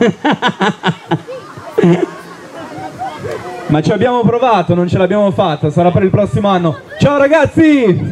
Ma ci abbiamo provato, non ce l'abbiamo fatta, sarà per il prossimo anno. Ciao ragazzi!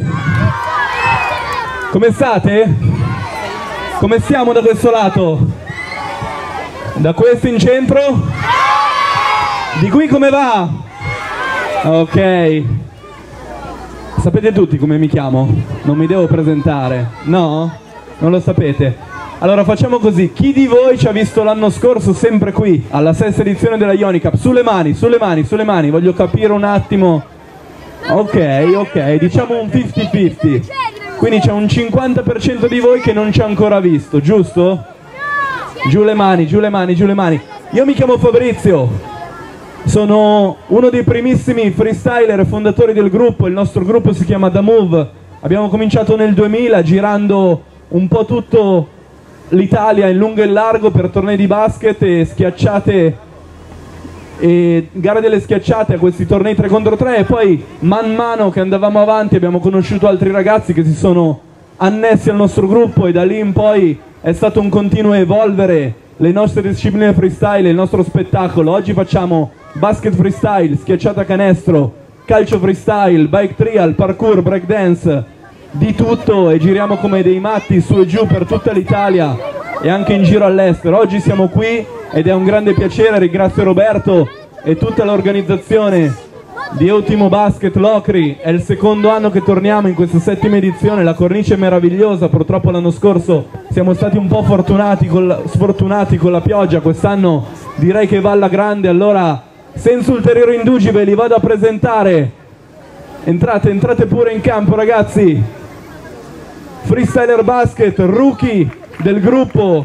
Come state? Come stiamo da questo lato? Da questo in centro? Di qui come va? Ok. Sapete tutti come mi chiamo? Non mi devo presentare, no? Non lo sapete? Allora facciamo così, chi di voi ci ha visto l'anno scorso sempre qui, alla sesta edizione della Ionicap? Sulle mani, sulle mani, sulle mani, voglio capire un attimo. Ok, diciamo un 50-50. Quindi c'è un 50% di voi che non ci ha ancora visto, giusto? Giù le mani, giù le mani, giù le mani. Io mi chiamo Fabrizio, sono uno dei primissimi freestyler fondatori del gruppo, il nostro gruppo si chiama The Move. Abbiamo cominciato nel 2000 girando un po' tutto l'Italia in lungo e in largo per tornei di basket e schiacciate e gare delle schiacciate a questi tornei 3 contro 3 e poi man mano che andavamo avanti abbiamo conosciuto altri ragazzi che si sono annessi al nostro gruppo e da lì in poi è stato un continuo evolvere le nostre discipline freestyle, il nostro spettacolo. Oggi facciamo basket freestyle, schiacciata canestro, calcio freestyle, bike trial, parkour, breakdance, di tutto e giriamo come dei matti su e giù per tutta l'Italia e anche in giro all'estero. Oggi siamo qui ed è un grande piacere, ringrazio Roberto e tutta l'organizzazione di Ultimo Basket Locri. È il secondo anno che torniamo in questa 7ª edizione, la cornice è meravigliosa, purtroppo l'anno scorso siamo stati un po' sfortunati con la pioggia, quest'anno direi che va alla grande, allora senza ulteriori indugi ve li vado a presentare. Entrate pure in campo ragazzi. Freestyler Basket, rookie del gruppo,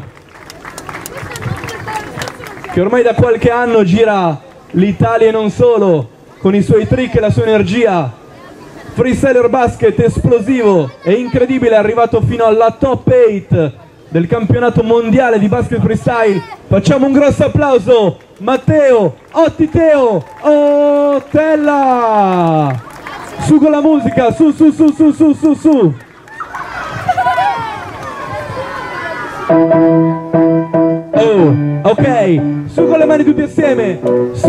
che ormai da qualche anno gira l'Italia e non solo, con i suoi trick e la sua energia. Freestyler Basket esplosivo e incredibile, è arrivato fino alla top 8 del campionato mondiale di basket freestyle. Facciamo un grosso applauso, Matteo Ottiteo Ottella! Su con la musica, su. Oh, ok, su con le mani tutti assieme, su.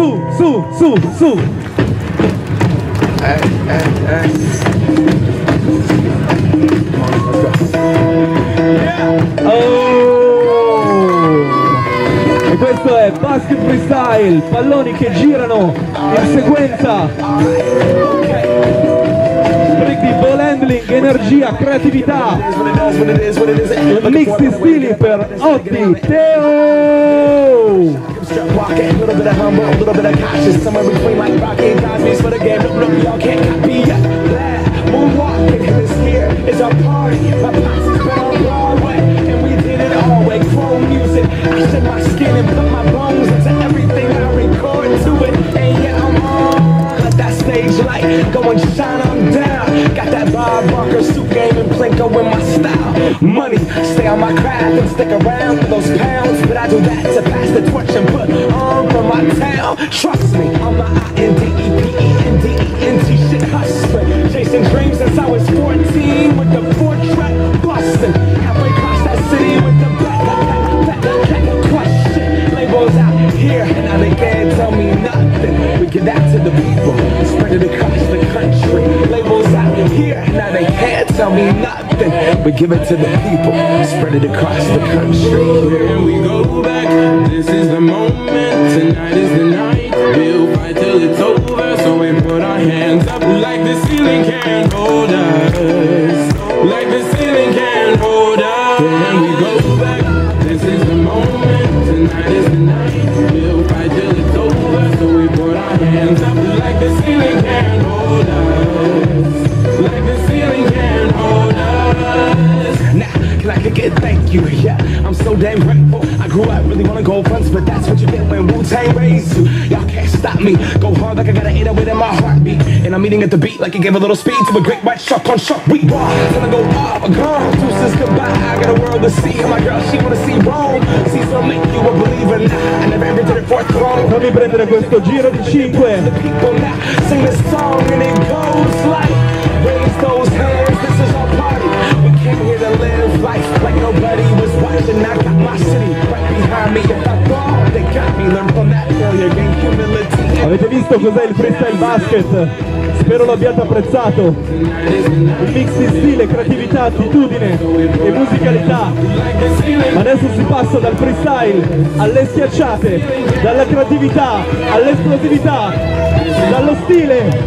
Oh, e questo è basket freestyle, palloni che girano in sequenza. Di ball handling, energia, creatività, un mix di stili per Otti Teo. Going shine on down. Got that Bob Barker suit game and Plinko in my style. Money, stay on my craft and stick around for those pounds. But I do that to pass the torch and put on for my town. Trust me, I'm the I-N-D-E-P-E-N-D-E-N-T shit hustling. Chasing dreams since I was 14 with the 4-track busting. Halfway across that city with the back question. Labels out here and now they can't tell me nothing. We give that to the people, spread it across the country. Labels out here, now they can't tell me nothing. We give it to the people, spread it across the country. Here we go back, this is the moment, tonight is the night. We'll fight till it's over, so we put our hands up like the ceiling can't hold us. Like the ceiling can't hold us. Here we go back, this is the moment, tonight is the night. We'll fight till it's over, so we put our hands up like the ceiling can't hold us. Like the ceiling can't hold us. Now, can I kick it? Thank you, yeah, I'm so damn grateful. I grew up really wanna go fronts, but that's what you get when Wu-Tang raised you. Y'all can't stop me, go hard like I got an 808 in my heartbeat. And I'm eating at the beat like it gave a little speed to a great white shark on shark. We raw, gonna go up, gone, deuces goodbye. I got a world to see, and my girl, she wanna see Rome. See's gonna make you a believer now. I never ever did it for a throne. Fammi prendere questo giro di 5. The people now sing this song and it goes like, raise those hands, this is our party. We came here to live life like nobody was watching. I got my city right behind me. capito cos'è il freestyle basket, spero l'abbiate apprezzato. Un mix di stile, creatività, attitudine e musicalità. Ma adesso si passa dal freestyle alle schiacciate, dalla creatività all'esplosività, dallo stile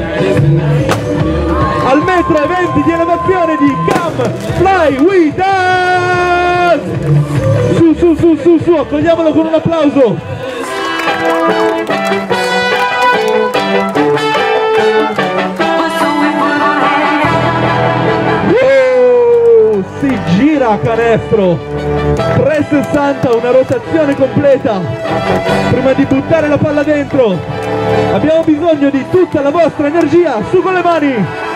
al metro e 20 di elevazione di Come Fly With Us! Su, accogliamolo con un applauso! Si gira a canestro, 360, una rotazione completa prima di buttare la palla dentro. Abbiamo bisogno di tutta la vostra energia, su con le mani!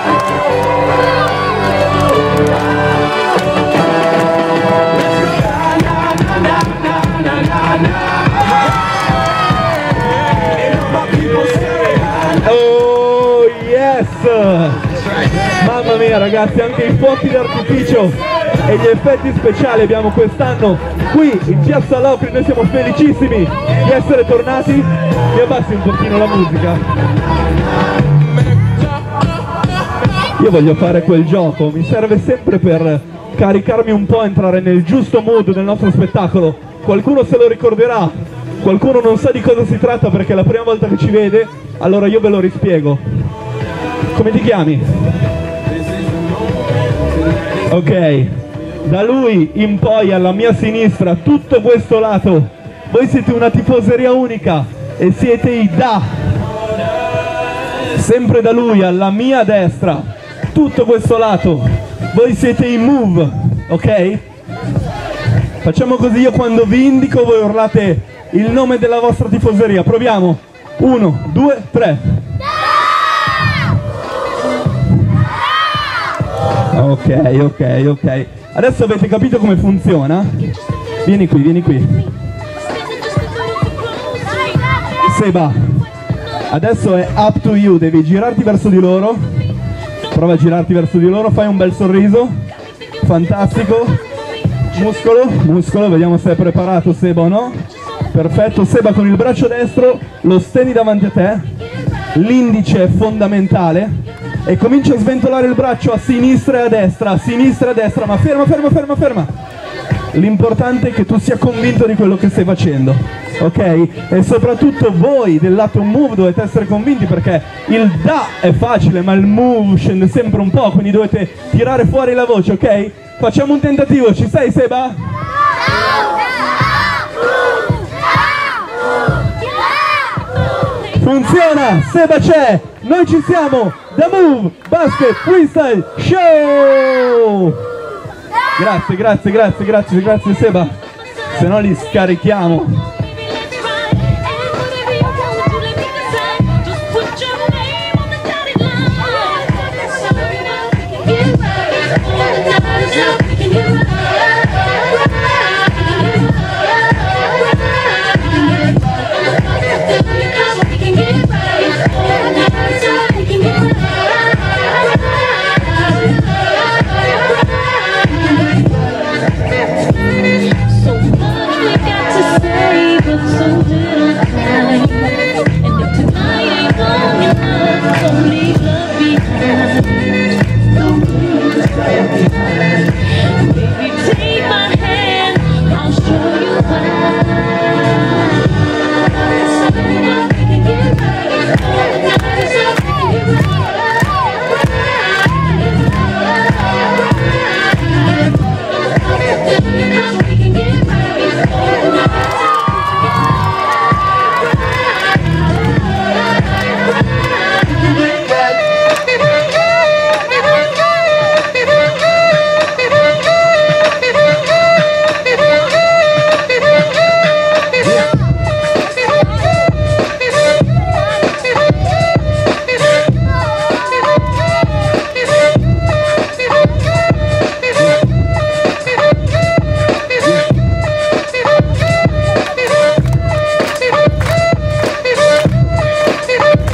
Oh yes! Mamma mia ragazzi, anche i fuochi d'artificio e gli effetti speciali abbiamo quest'anno qui in Piazza Locri. Noi siamo felicissimi di essere tornati. Mi abbassi un pochino la musica. Io voglio fare quel gioco, mi serve sempre per caricarmi un po', entrare nel giusto mood del nostro spettacolo. Qualcuno se lo ricorderà, qualcuno non sa di cosa si tratta perché è la prima volta che ci vede, allora io ve lo rispiego. Come ti chiami? Ok, da lui in poi alla mia sinistra, tutto questo lato, voi siete una tifoseria unica e siete i Da. Sempre da lui alla mia destra, tutto questo lato, voi siete i Move, ok? Facciamo così, io quando vi indico voi urlate il nome della vostra tifoseria. Proviamo. 1, 2, 3. Ok. Adesso avete capito come funziona? Vieni qui. Seba, adesso è up to you, devi girarti verso di loro. Prova a girarti verso di loro, fai un bel sorriso. Fantastico. Muscolo, vediamo se è preparato Seba o no. Perfetto, Seba con il braccio destro lo stendi davanti a te, l'indice è fondamentale e comincia a sventolare il braccio a sinistra e a destra, ma ferma. L'importante è che tu sia convinto di quello che stai facendo, ok? E soprattutto voi del lato Move dovete essere convinti perché il Da è facile ma il Move scende sempre un po', quindi dovete tirare fuori la voce, ok? Facciamo un tentativo, ci sei Seba? Funziona, Seba c'è, noi ci siamo, The Move Basket Freestyle Show! Grazie Seba, se no li scarichiamo.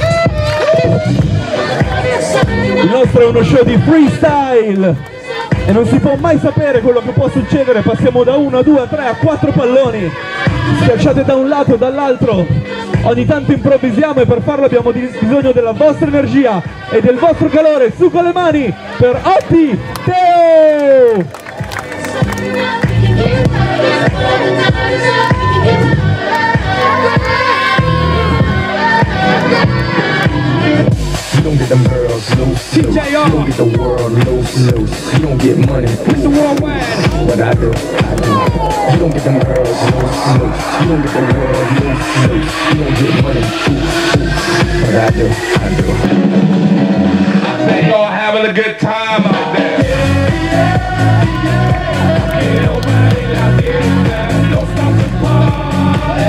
È uno show di freestyle e non si può mai sapere quello che può succedere. Passiamo da 1 a 2 a 3 a 4 palloni schiacciate da un lato e dall'altro. Ogni tanto improvvisiamo e per farlo abbiamo bisogno della vostra energia e del vostro calore. Su con le mani per Otti Teo! You don't get them girls loose. You don't get the world loose. You don't get money. Mr. Worldwide. But I do. You don't get them girls loose. You don't get the world loose. You don't get money. But I do. I say y'all having a good time out there. Ain't nobody out there. Don't stop the party.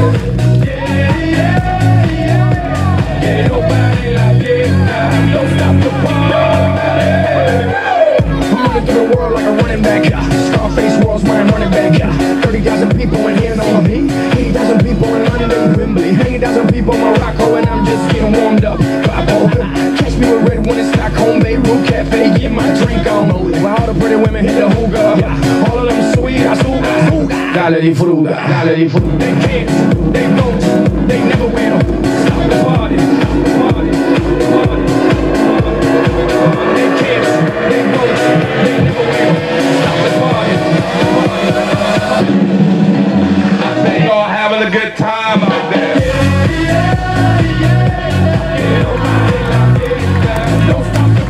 Ain't nobody out there. Don't stop the party. I'm running through the world like a running back. Scarface world's my running back. 30,000 people in here know me. 80,000 people in London, Wembley. 80,000 people in Morocco, and I'm just getting warmed up. Catch me with red one in Stockholm, Beirut Cafe, get my drink on. While all the pretty women hit the hookah. All of them sweet, azúcar. Dale di fruta, dale di fruta. They can't, they won't, they never will. Stop the party, stop the party, party. They can't, they won't, they never will. Stop the party, party. I say y'all having a good time out there. Don't stop the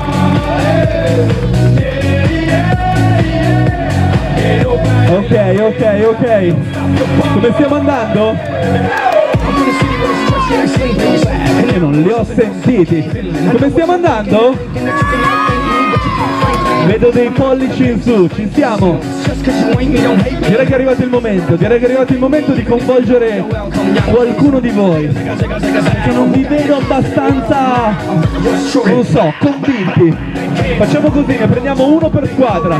party. Ok. Come stiamo andando? Io non li ho sentiti. Come stiamo andando? Vedo dei pollici in su, ci siamo. Direi che è arrivato il momento di coinvolgere qualcuno di voi, perché non vi vedo abbastanza, non so, convinti. Facciamo così, ne prendiamo uno per squadra.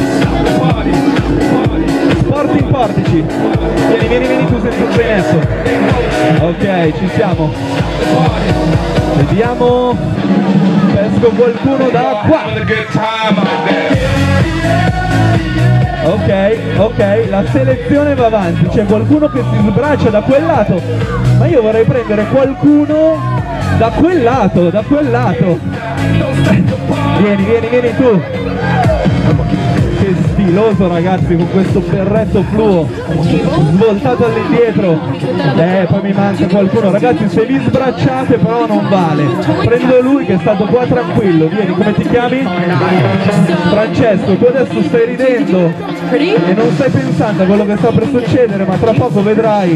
Sporting Portici. Vieni tu senza un zainetto. Ok, ci siamo. Vediamo. Pesco qualcuno da qua. Ok, la selezione va avanti. C'è qualcuno che si sbraccia da quel lato, ma io vorrei prendere qualcuno da quel lato. Vieni tu. Che stiloso, ragazzi, con questo berretto fluo svoltato all'indietro. Poi mi manca qualcuno. Ragazzi, se vi sbracciate però non vale. Prendo lui che è stato qua tranquillo. Vieni, come ti chiami? Francesco, tu adesso stai ridendo e non stai pensando a quello che sta per succedere, ma tra poco vedrai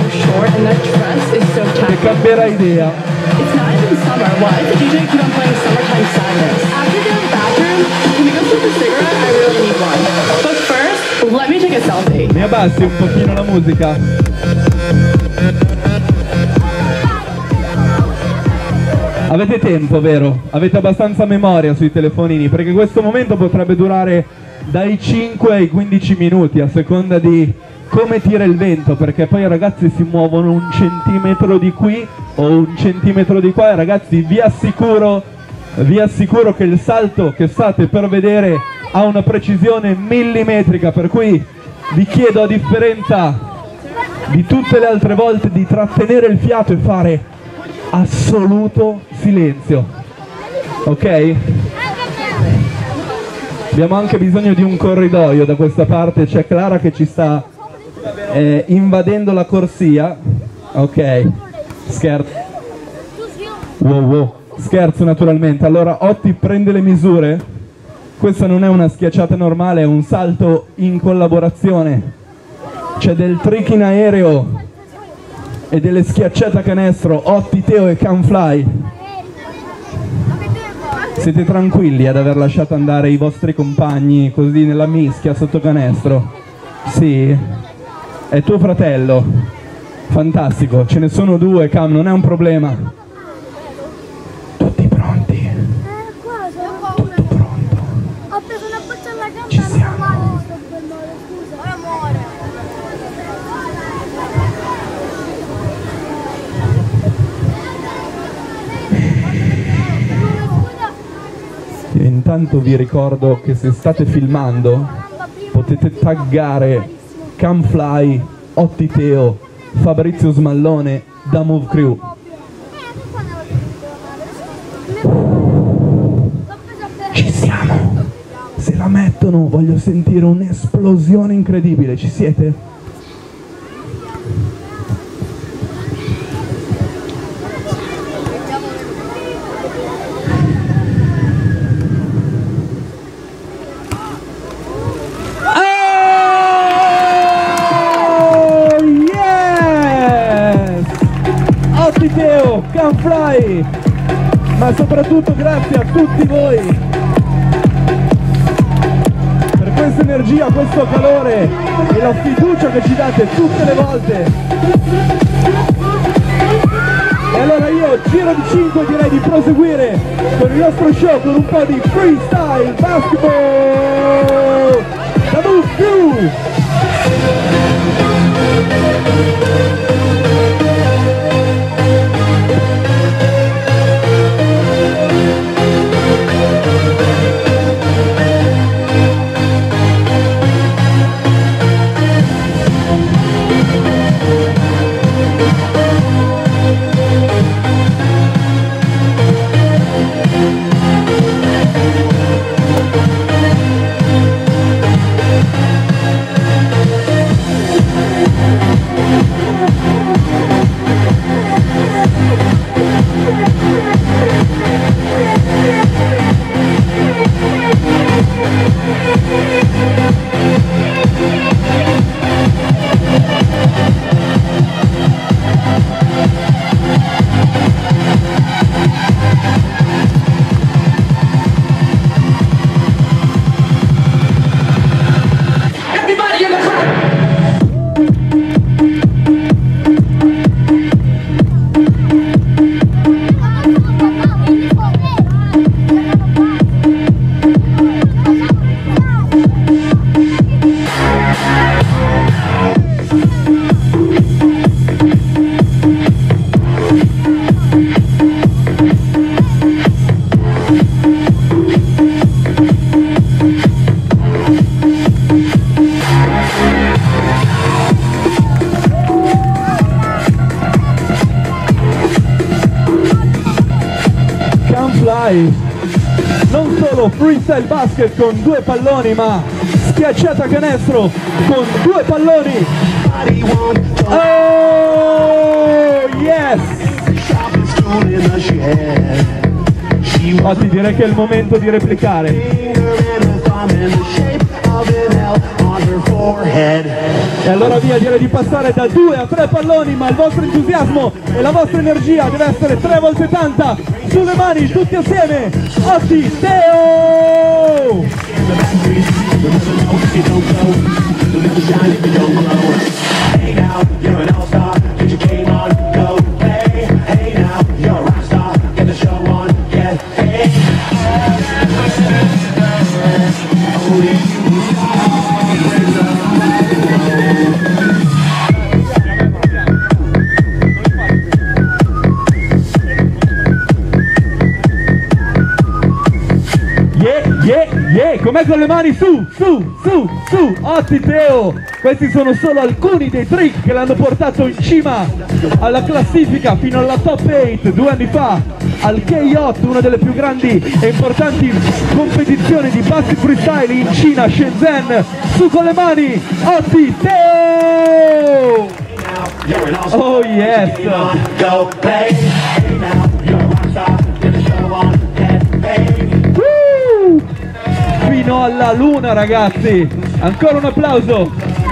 che cambierà idea. It's not even summer. What? The DJ keep on playing Summertime Sadness. After the bathroom, can we go smoke a cigarette? I really need one. But first, let me take a selfie. Mi abbassi un pochino la musica. Avete tempo, vero? Avete abbastanza memoria sui telefonini, perché questo momento potrebbe durare dai 5 ai 15 minuti a seconda di come tira il vento, perché poi i ragazzi si muovono un centimetro di qui o un centimetro di qua e ragazzi vi assicuro che il salto che state per vedere ha una precisione millimetrica, per cui vi chiedo, a differenza di tutte le altre volte, di trattenere il fiato e fare assoluto silenzio, ok? Abbiamo anche bisogno di un corridoio da questa parte, c'è Clara che ci sta invadendo la corsia. Ok, scherzo. Wow. Scherzo naturalmente. Allora Otti prende le misure. Questa non è una schiacciata normale, è un salto in collaborazione. C'è del trick in aereo e delle schiacciate a canestro. Otti, Teo e Canfly. Siete tranquilli ad aver lasciato andare i vostri compagni così nella mischia sotto canestro? Sì? È tuo fratello? Fantastico, ce ne sono due, Cam, non è un problema. Tutti pronti? Tutto pronto? Ho preso una boccia alla gamba. Ci siamo. Scusa, amore. intanto vi ricordo che se state filmando potete taggare Camfly, Otti Teo, Fabrizio Smallone da Move Crew. Ci siamo! Se la mettono voglio sentire un'esplosione incredibile, ci siete? Camfly, ma soprattutto grazie a tutti voi per questa energia, questo calore e la fiducia che ci date tutte le volte. E allora io, giro di 5, direi di proseguire con il nostro show con un po' di freestyle basketball da Move Crew. Non solo freestyle basket con 2 palloni, ma schiacciata canestro con 2 palloni. Oh yes! Infatti direi che è il momento di replicare. E allora via, direi di passare da 2 a 3 palloni, ma il vostro entusiasmo e la vostra energia deve essere 3 volte tanta. Sulle mani, tutti assieme, Otti Teo! Com'è con le mani? Su, Otti Teo! Questi sono solo alcuni dei trick che l'hanno portato in cima alla classifica fino alla top 8 2 anni fa al K8, una delle più grandi e importanti competizioni di basket freestyle in Cina, Shenzhen. Su con le mani, Otti Teo! Oh yes! Fino alla luna, ragazzi! Ancora un applauso!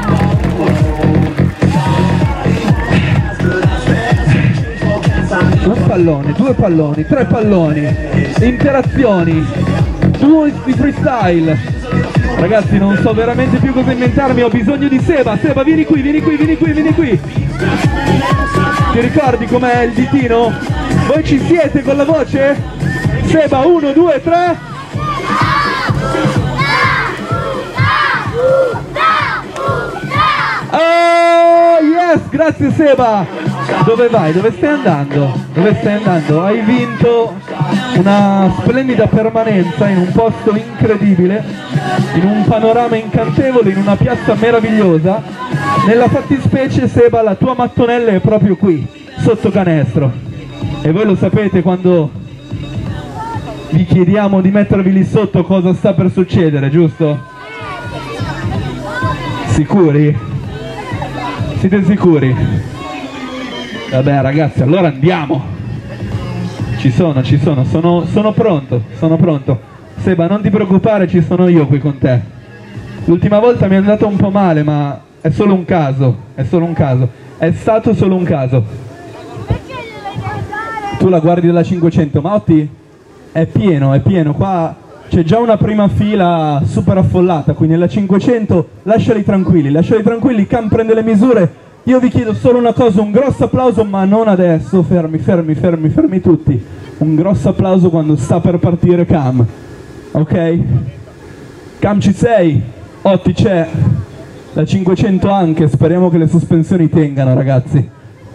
Un pallone, 2 palloni, 3 palloni, interazioni, duo di freestyle. Ragazzi, non so veramente più cosa inventarmi, ho bisogno di Seba. Seba, vieni qui, vieni qui, vieni qui, vieni qui. Ti ricordi com'è il ditino? Voi ci siete con la voce? Seba, 1, 2, 3. Oh yes, grazie Seba. Dove vai? Dove stai andando? Dove stai andando? Hai vinto una splendida permanenza in un posto incredibile, in un panorama incantevole, in una piazza meravigliosa. Nella fattispecie, Seba, la tua mattonella è proprio qui, sotto canestro. E voi lo sapete, quando vi chiediamo di mettervi lì sotto, cosa sta per succedere, giusto? Sicuri? Siete sicuri? Vabbè ragazzi, allora andiamo. Ci sono, sono pronto. Seba, non ti preoccupare, ci sono io qui con te. L'ultima volta mi è andato un po' male, ma è solo un caso, è stato solo un caso. Tu la guardi dalla 500, Mauti? È pieno, qua c'è già una prima fila super affollata, quindi nella 500 lasciali tranquilli, Cam prende le misure. Io vi chiedo solo una cosa, un grosso applauso, ma non adesso, fermi tutti. Un grosso applauso quando sta per partire Cam, ok? Cam, ci sei? Otti c'è, la 500 anche, speriamo che le sospensioni tengano, ragazzi.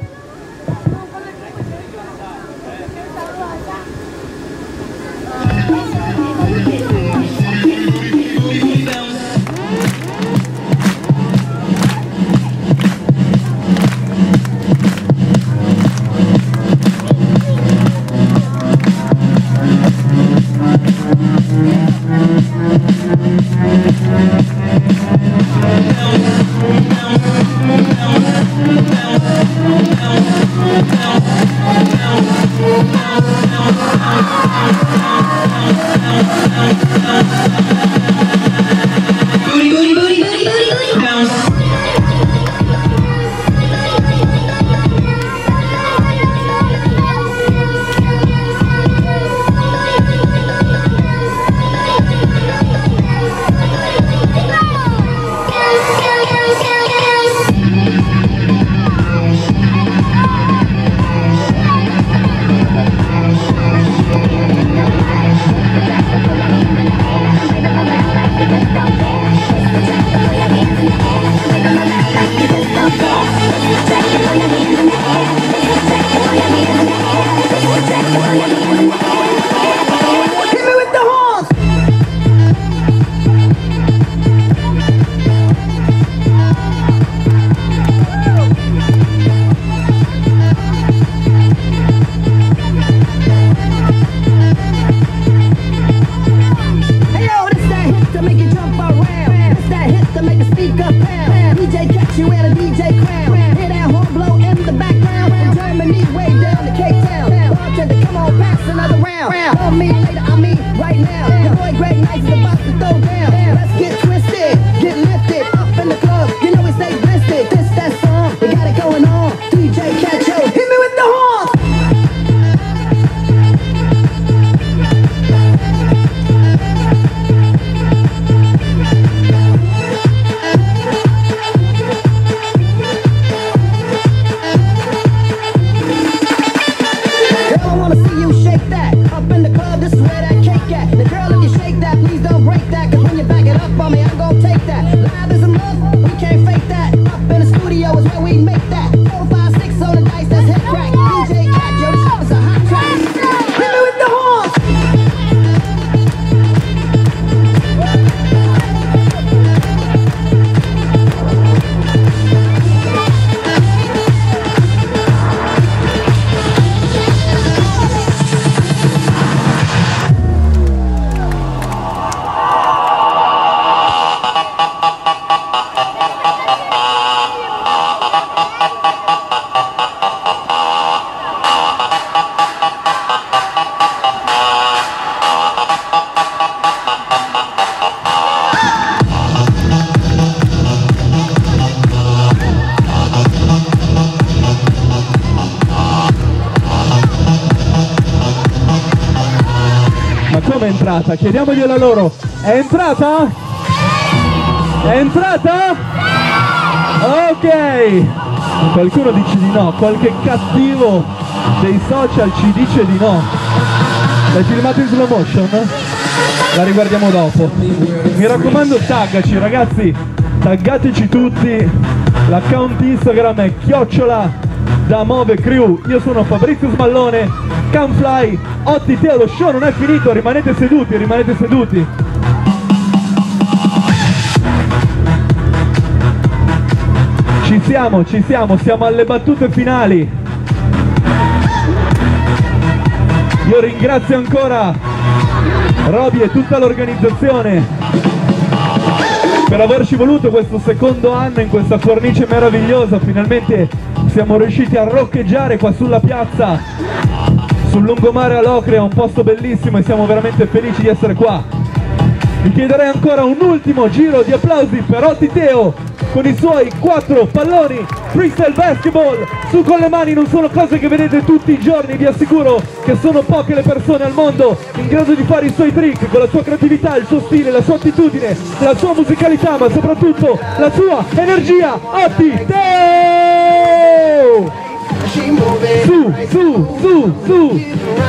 Come è entrata? Chiediamogliela loro. È entrata? È entrata? Ok. Qualcuno dice di no. Qualche cattivo dei social ci dice di no. L'hai filmato in slow motion? La riguardiamo dopo. Mi raccomando, taggaci ragazzi. Taggateci tutti. L'account Instagram è @DaMoveCrew. Io sono Fabrizio Smallone. Can Fly, Otti, Teo, lo show non è finito, rimanete seduti, rimanete seduti. Ci siamo alle battute finali. Io ringrazio ancora Roby e tutta l'organizzazione per averci voluto questo secondo anno in questa cornice meravigliosa. Finalmente siamo riusciti a roccheggiare qua sulla piazza, sul lungomare a Locria, un posto bellissimo e siamo veramente felici di essere qua. Vi chiederei ancora un ultimo giro di applausi per Otti Teo con i suoi 4 palloni freestyle basketball. Su con le mani, non sono cose che vedete tutti i giorni, vi assicuro che sono poche le persone al mondo in grado di fare i suoi trick con la sua creatività, il suo stile, la sua attitudine, la sua musicalità, ma soprattutto la sua energia. Otti Teo! Su!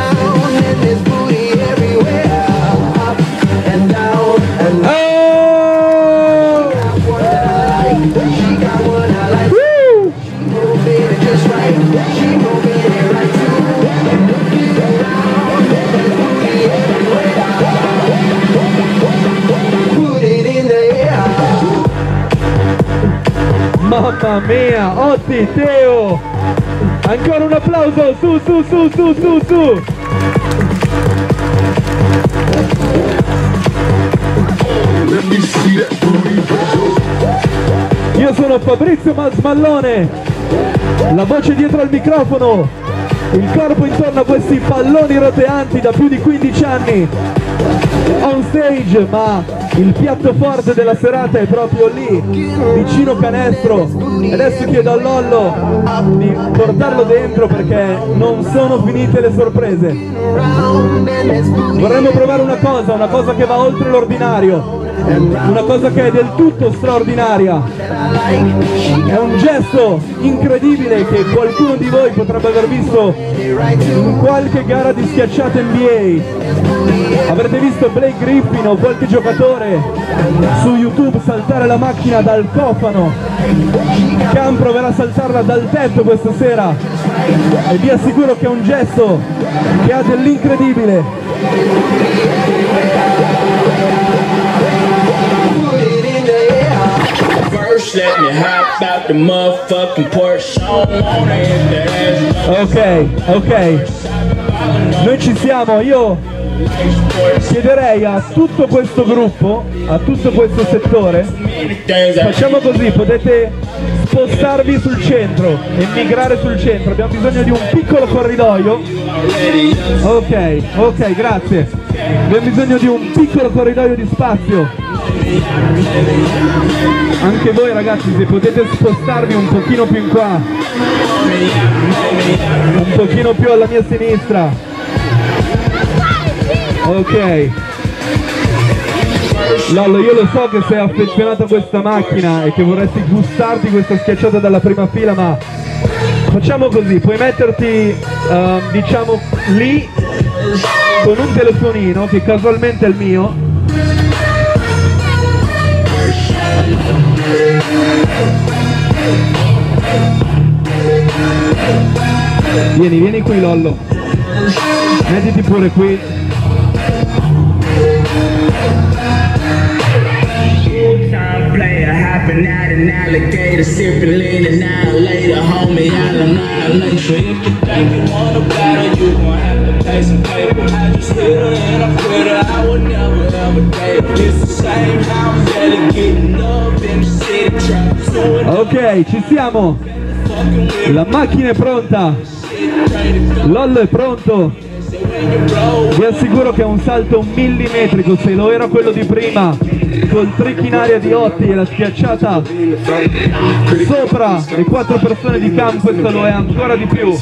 Mamma mia, Otti Teo! Ancora un applauso, su! Io sono Fabrizio Masmallone, la voce dietro al microfono, il corpo intorno a questi palloni roteanti da più di 15 anni on stage, ma il piatto forte della serata è proprio lì, vicino canestro. E adesso chiedo a Lollo di portarlo dentro perché non sono finite le sorprese. Vorremmo provare una cosa che va oltre l'ordinario, una cosa che è del tutto straordinaria. È un gesto incredibile che qualcuno di voi potrebbe aver visto in qualche gara di schiacciate NBA. Avrete visto Blake Griffin o qualche giocatore su YouTube saltare la macchina dal cofano. Cam proverà a saltarla dal tetto questa sera e vi assicuro che è un gesto che ha dell'incredibile. Ok, noi ci siamo. Io chiederei a tutto questo gruppo, a tutto questo settore, facciamo così, potete spostarvi sul centro e migrare sul centro. Abbiamo bisogno di un piccolo corridoio. Ok, grazie. Abbiamo bisogno di un piccolo corridoio di spazio. Anche voi ragazzi, se potete spostarvi un pochino più in qua, un pochino più alla mia sinistra. Ok. Lollo, io lo so che sei affezionato a questa macchina e che vorresti gustarti questa schiacciata dalla prima fila, ma facciamo così, puoi metterti diciamo lì con un telefonino che casualmente è il mio. Vieni qui Lollo, mettiti pure qui. Ok, ci siamo, la macchina è pronta, Lollo è pronto. Vi assicuro che è un salto millimetrico, se lo era quello di prima col trick in aria di Otti e la schiacciata sopra le 4 persone di campo, questo lo è ancora di più.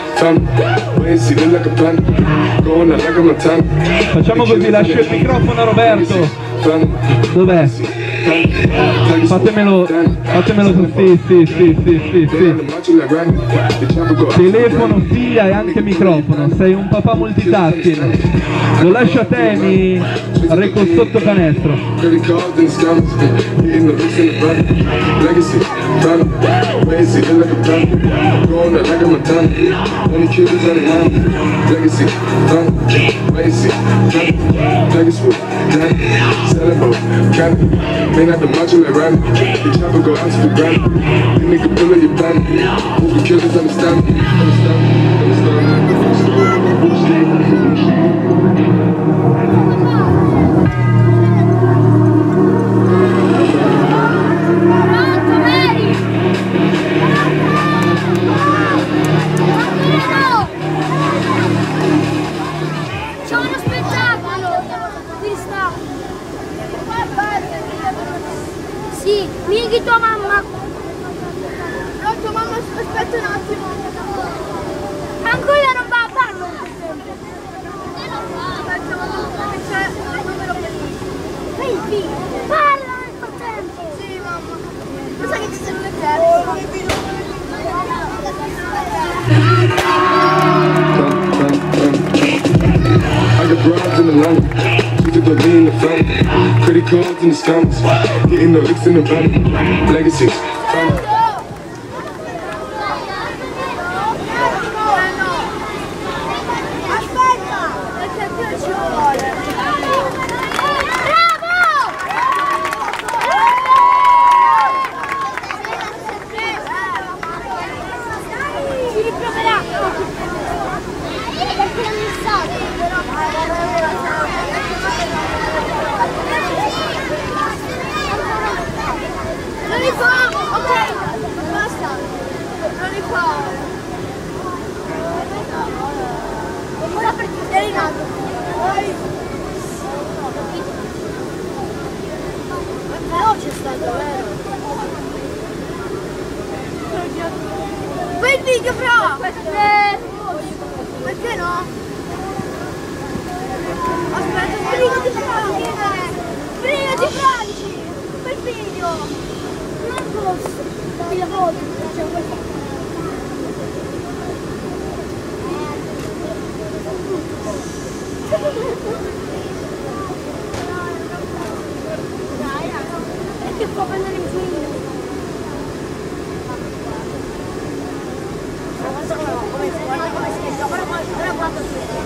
Facciamo così, lascio il microfono a Roberto. Dov'è? Fatemelo, sì. Telefono, figlia e anche microfono, sei un papà multitasking. Lo lascio a te, mi reco sotto canestro. on it like I'm a done. Only killers on the line. Legacy, legacy, Vegas with done. Selling both, candy. Man out the macho like Randy. The chopper go out to the ground. You nigga pull up your band. Who the killers understand? C'è uno spettacolo! Qui sta! Sì, vieni tua mamma! No, tua mamma aspetta un attimo! Ancora non va a farlo! C'è il numero bellissimo! Baby, parla nel frattempo! Sì, mamma! Lo sai che ci sono le terre? I got broads in the line, she took the lean in the front, credit cards in the scams, getting the licks in the van, legacy, Aspetta! Perché più ci vuole! Bravo! Ci riproverà! Perché non mi sa, non li fa! Ok! Basta! Non li fa! Ora perché sei rinato! È veloce stato, vero? Fai il video però! Perché no? Aspetta, sbrigati fradici! Sbrigati fradici! Quel video! Non posso! Mi la voglio! C'è questa! Dai, perché può prendere in filo? Guarda come si vede, guarda quanto si vede.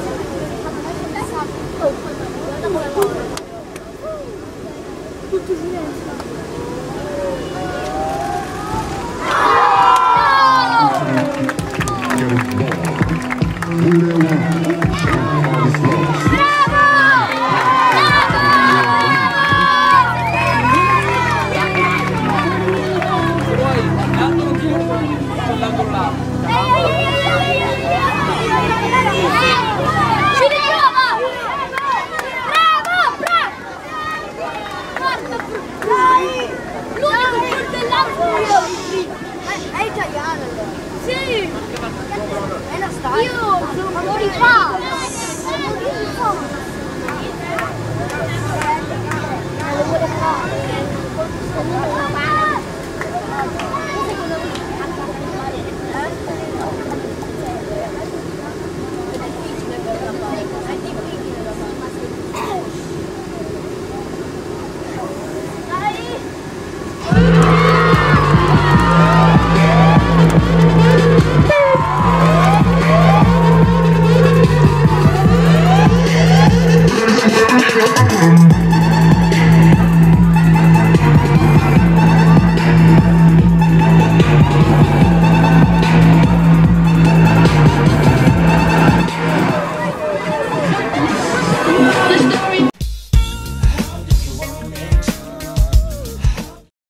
Tutto silenzio. Ci riprova! Bravo! Dai! L'unico coltellato è italiano! Sì! È una storia! Io sono fuori qua! Lo vuole fare!